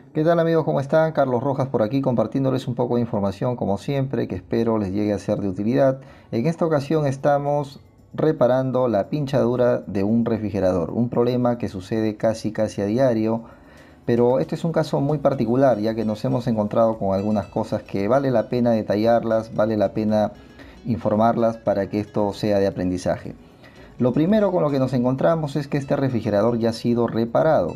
¿Qué tal amigos? ¿Cómo están? Carlos Rojas por aquí compartiéndoles un poco de información como siempre que espero les llegue a ser de utilidad. En esta ocasión estamos reparando la pinchadura de un refrigerador, un problema que sucede casi a diario, pero este es un caso muy particular ya que nos hemos encontrado con algunas cosas que vale la pena detallarlas, vale la pena informarlas para que esto sea de aprendizaje. Lo primero con lo que nos encontramos es que este refrigerador ya ha sido reparado.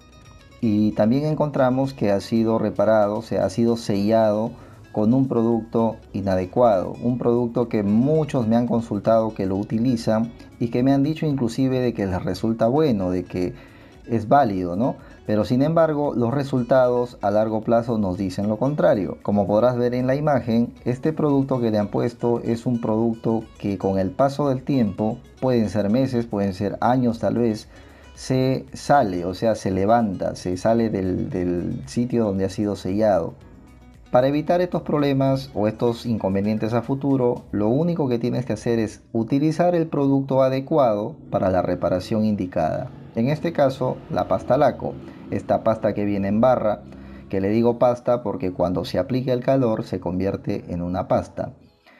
Y también encontramos que ha sido reparado, o sea, ha sido sellado con un producto inadecuado, un producto que muchos me han consultado que lo utilizan y que me han dicho inclusive de que les resulta bueno, de que es válido, ¿no? Pero sin embargo, los resultados a largo plazo nos dicen lo contrario. Como podrás ver en la imagen, este producto que le han puesto es un producto que con el paso del tiempo, pueden ser meses, pueden ser años tal vez, se sale, o sea, se levanta, se sale del sitio donde ha sido sellado. Para evitar estos problemas o estos inconvenientes a futuro, lo único que tienes que hacer es utilizar el producto adecuado para la reparación indicada. En este caso, la pasta Laco, esta pasta que viene en barra, que le digo pasta porque cuando se aplica el calor se convierte en una pasta.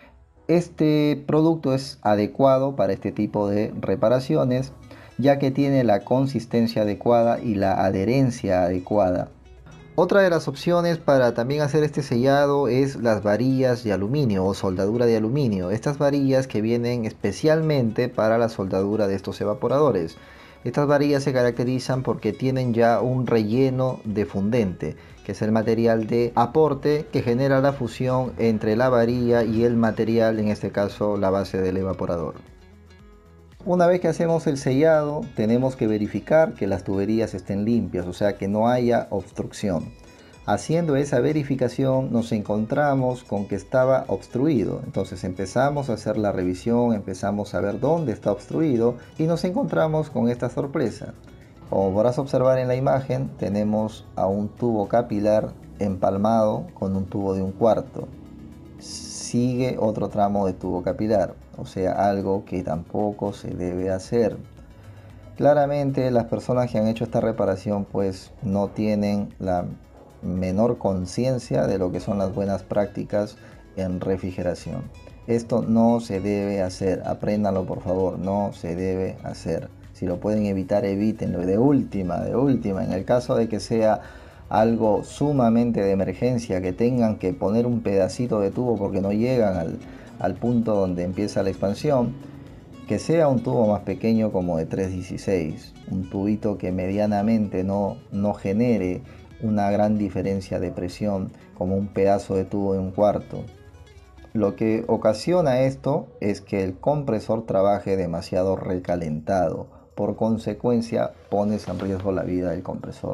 Este producto es adecuado para este tipo de reparaciones, ya que tiene la consistencia adecuada y la adherencia adecuada. Otra de las opciones para también hacer este sellado es las varillas de aluminio o soldadura de aluminio. Estas varillas que vienen especialmente para la soldadura de estos evaporadores. Estas varillas se caracterizan porque tienen ya un relleno de fundente, que es el material de aporte que genera la fusión entre la varilla y el material, en este caso la base del evaporador. Una vez que hacemos el sellado, tenemos que verificar que las tuberías estén limpias, o sea que no haya obstrucción. Haciendo esa verificación nos encontramos con que estaba obstruido. Entonces empezamos a hacer la revisión, empezamos a ver dónde está obstruido y nos encontramos con esta sorpresa. Como podrás observar en la imagen, tenemos a un tubo capilar empalmado con un tubo de 1/4. Sigue otro tramo de tubo capilar, o sea, algo que tampoco se debe hacer. Claramente las personas que han hecho esta reparación pues no tienen la menor conciencia de lo que son las buenas prácticas en refrigeración. Esto no se debe hacer, apréndanlo por favor, no se debe hacer. Si lo pueden evitar, evítenlo. De última, en el caso de que sea algo sumamente de emergencia, que tengan que poner un pedacito de tubo porque no llegan al punto donde empieza la expansión, que sea un tubo más pequeño como de 3/16, un tubito que medianamente no genere una gran diferencia de presión como un pedazo de tubo de 1/4. Lo que ocasiona esto es que el compresor trabaje demasiado recalentado. Por consecuencia, pones en riesgo la vida del compresor.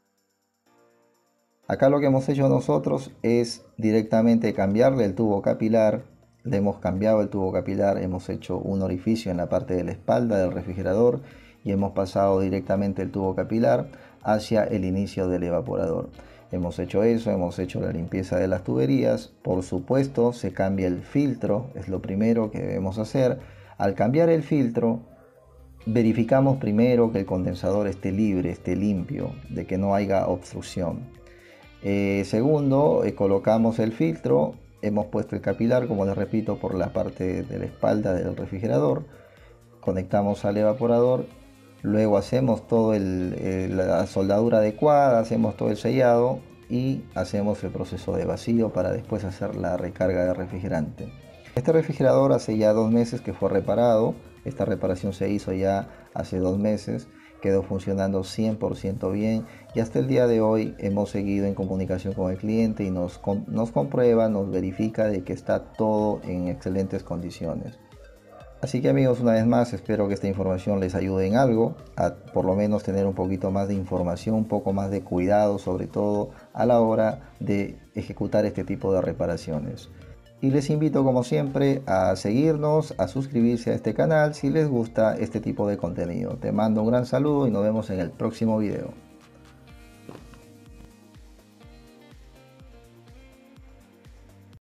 Acá lo que hemos hecho nosotros es directamente cambiarle el tubo capilar. Le hemos cambiado el tubo capilar, hemos hecho un orificio en la parte de la espalda del refrigerador y hemos pasado directamente el tubo capilar hacia el inicio del evaporador. Hemos hecho eso, hemos hecho la limpieza de las tuberías. Por supuesto, se cambia el filtro, es lo primero que debemos hacer. Al cambiar el filtro, verificamos primero que el condensador esté libre, esté limpio, de que no haya obstrucción. Segundo, colocamos el filtro, hemos puesto el capilar, como les repito, por la parte de la espalda del refrigerador, conectamos al evaporador, luego hacemos toda la soldadura adecuada, hacemos todo el sellado y hacemos el proceso de vacío para después hacer la recarga de refrigerante. Este refrigerador hace ya 2 meses que fue reparado, esta reparación se hizo ya hace 2 meses, quedó funcionando 100% bien y hasta el día de hoy hemos seguido en comunicación con el cliente y nos comprueba, nos verifica de que está todo en excelentes condiciones. Así que amigos, una vez más espero que esta información les ayude en algo, a por lo menos tener un poquito más de información, un poco más de cuidado sobre todo a la hora de ejecutar este tipo de reparaciones. Y les invito como siempre a seguirnos, a suscribirse a este canal si les gusta este tipo de contenido. Te mando un gran saludo y nos vemos en el próximo video.